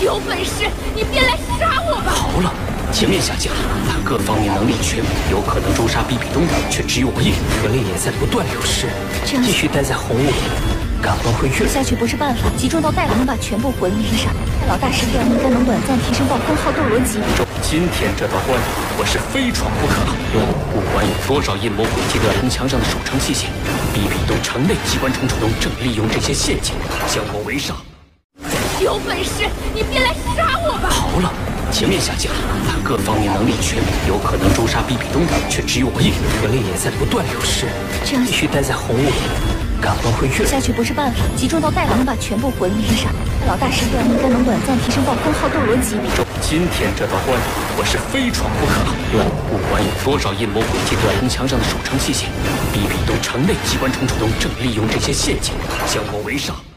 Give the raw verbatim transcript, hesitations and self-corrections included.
有本事你便来杀我吧！ 好了，全面下降，他各方面能力全无，有可能诛杀比比东的却只有我一人，魂力也在不断流失。 这样继续待在红雾里，感冒会越下去不是办法，集中到带我能把全部魂力杀。老大师这样应该能短暂提升到封号斗罗级。 今天这道关我是非闯不可。不管有多少阴谋诡计的城墙上的守城器械，比比东城内机关重重，正利用这些陷阱将我围杀。 有本事你便来杀我吧！ 好了，全面下降，他各方面能力全无，有可能诛杀比比东的却只有我一人，魂力也在不断流失。这样继续待在红雾里，感冒会越下去不是办法，集中到带我能把全部魂力杀。老大师这样应该能短暂提升到封号斗罗级。 今天这道关我是非闯不可。不管有多少阴谋诡计的城墙上的守城器械，比比东城内机关重重，正利用这些陷阱将我围杀。